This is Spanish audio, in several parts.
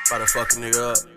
About to fuck a nigga up.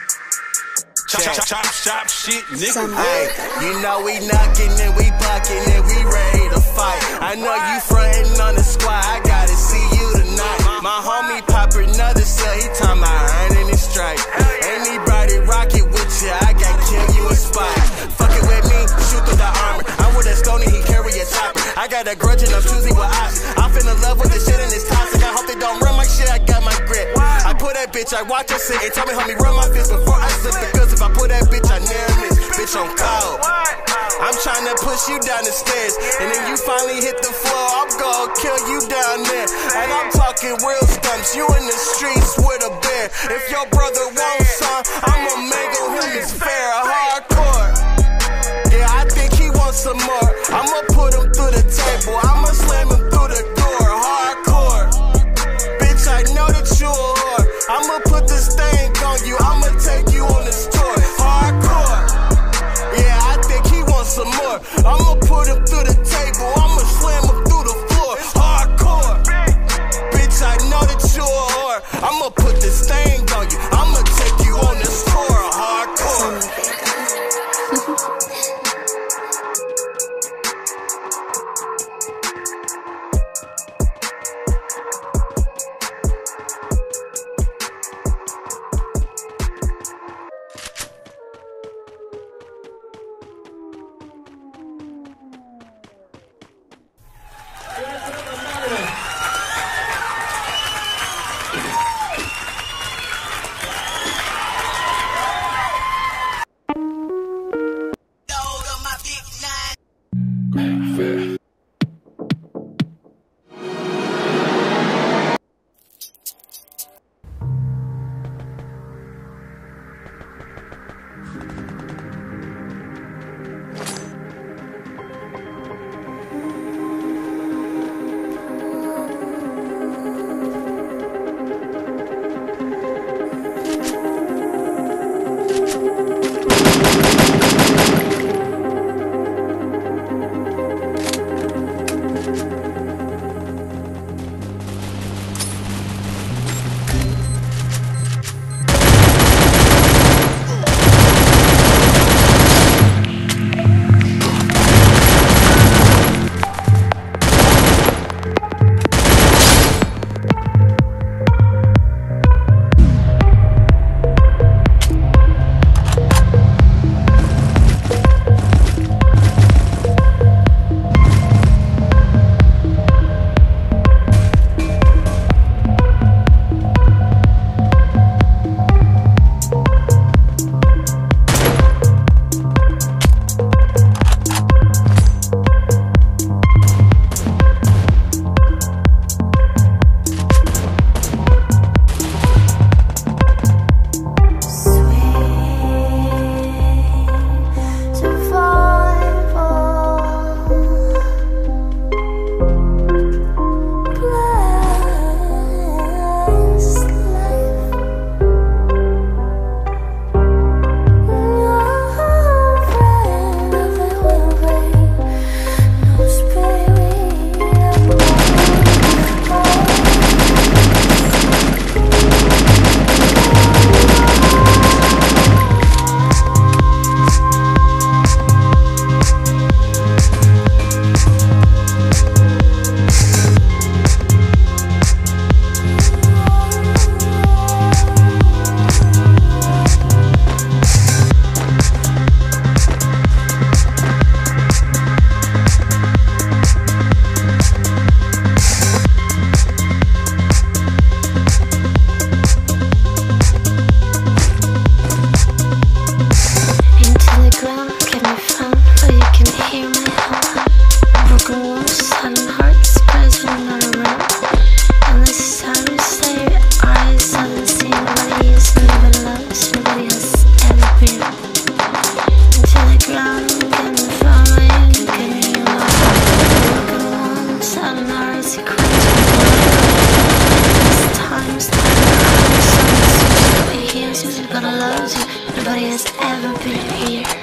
Chop shit, nigga. Hey, you know we knockin' and we buckin' and we ready to fight. I know you frontin' on the squad, I gotta see you tonight. My homie pop another cell, he talking about earning his strike. Anybody rocket with you, I got kill you a spot. Fuckin' with me, shoot through the armor. I'm with a stony, he carry a chopper. I got a grudge and I'm choosy with ops. I'm finna love with the shit and it's toxic. I hope they don't run my shit, I got my grip. I put that bitch, I watch her sit and tell me homie run my fist before I slip the goods. If I put that bitch, I never miss. Bitch on cold. I'm tryna push you down the stairs, and then you finally hit the floor. I'm gon' kill you down there. And I'm talking real stumps. You in the streets with a bear. If your brother wants some, I'ma mangle him. It's fair, hardcore. Yeah, I think he wants some more. I'ma put him through the table. I'ma slam him through the door. Hardcore. Bitch, I know that you a whore. I'ma put this thing on you. I'ma take you on this tour. Hardcore. Yeah, I think he wants some more. I'ma put him through the table. I'ma slam him through the floor. Hardcore. Bitch, I know that you a whore. I'ma put this thing on you. I'ma take you on this tour. Hardcore. nobody has ever been here.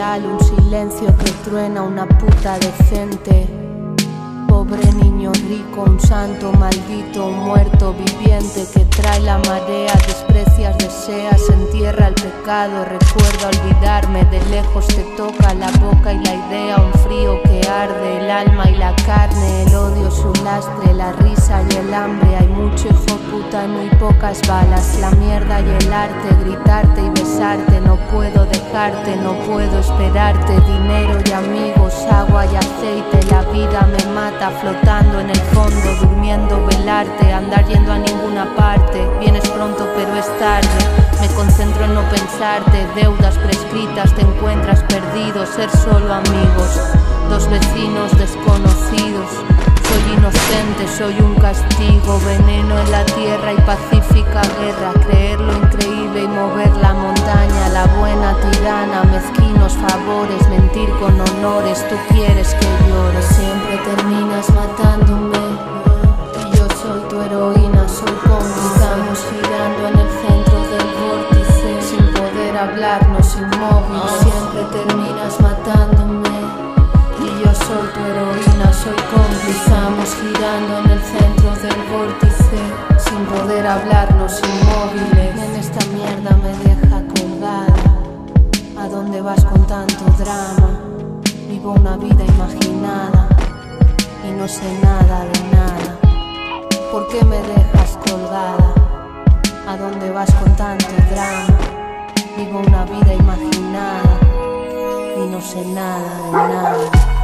real, un silencio que truena, una puta decente. Pobre niño rico, un santo maldito, un muerto viviente que trae la marea, desprecias, deseas, entierra el pecado. Recuerdo olvidarme, de lejos te toca la boca y la idea, un frío que arde el alma y la carne, el odio su lastre, la risa y el hambre. Hay mucho hijo puta y muy pocas balas, la mierda y el arte, gritarte y besarte. No puedo dejarte, no puedo esperarte, dinero y amigos, agua y aceite. La vida me mata, flotando en el fondo, durmiendo, velarte, andar yendo a ninguna parte. Vienes pronto pero es tarde, me concentro en no pensarte. Deudas prescritas, te encuentras perdido, ser solo amigos, dos vecinos desconocidos. Soy inocente, soy un castigo, veneno en la tierra y pacífica guerra. Creer lo increíble y mover la montaña, la buena tirana, mezquinos favores, mentir con honores. Tú quieres que llore, siempre terminas matándome. Y yo soy tu heroína, soy cómplice. Estamos girando en el centro del vórtice, sin poder hablarnos, inmóviles. Siempre terminas matándome. Y yo soy tu heroína, soy cómplice. Estamos girando en el centro del vórtice, sin poder hablarnos, inmóviles. En esta mierda me deja colgada. ¿A dónde vas con tanto drama? Vivo una vida imaginada y no sé nada de nada. ¿Por qué me dejas colgada? ¿A dónde vas con tanto drama? Vivo una vida imaginada y no sé nada de nada.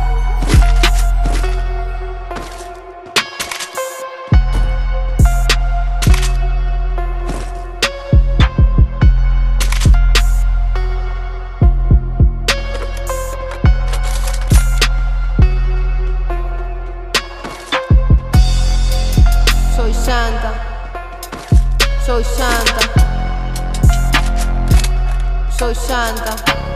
Soy santa, soy santa, soy santa.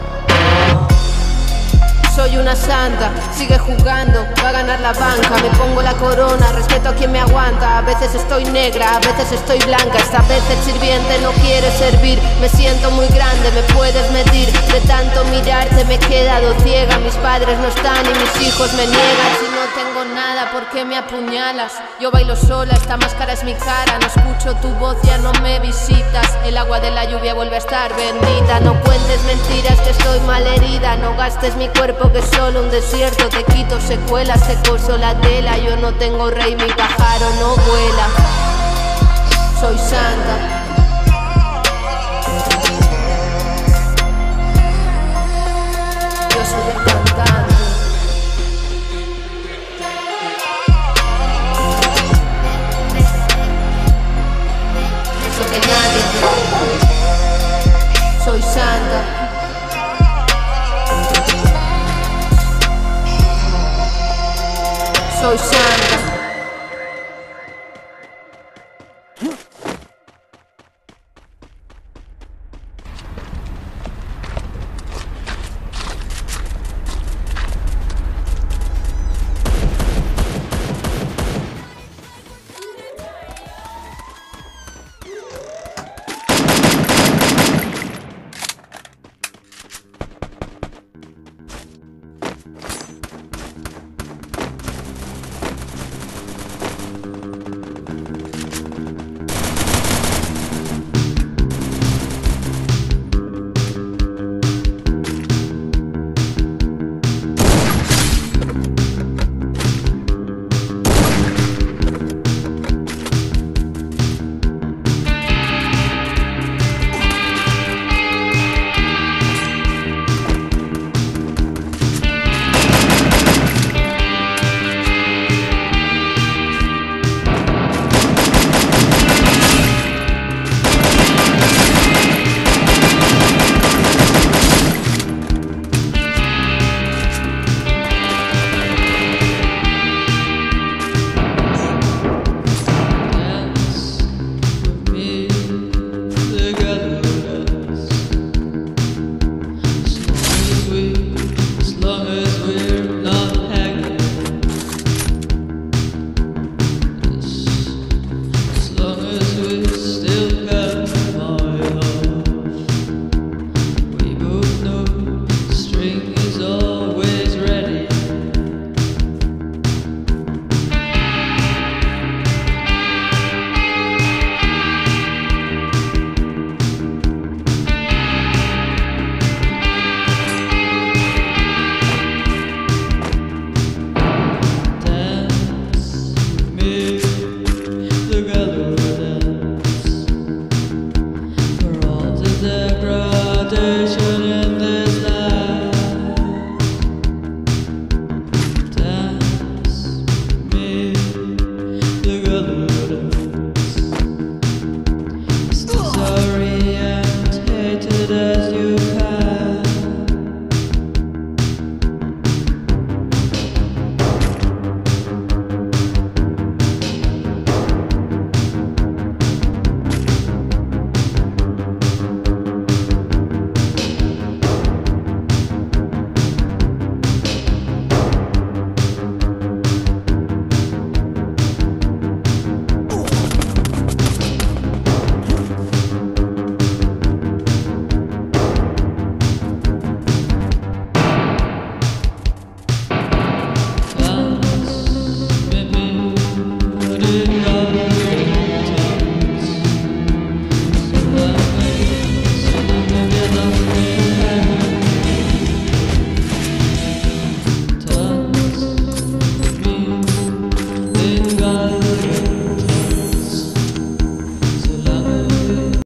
Soy una santa, sigue jugando, va a ganar la banca. Me pongo la corona, respeto a quien me aguanta. A veces estoy negra, a veces estoy blanca. Esta vez el sirviente no quiere servir. Me siento muy grande, me puedes medir. De tanto mirarte me he quedado ciega. Mis padres no están y mis hijos me niegan. Si no tengo nada, ¿por qué me apuñalas? Yo bailo sola, esta máscara es mi cara. No escucho tu voz, ya no me visitas. El agua de la lluvia vuelve a estar bendita. No cuentes mentiras que estoy malherida. No gastes mi cuerpo que es solo un desierto. Te quito secuelas, te coso la tela. Yo no tengo rey, mi pájaro no vuela. Soy santa. Yo soy el cantante. Eso que nadie. Soy santa. Soy santa.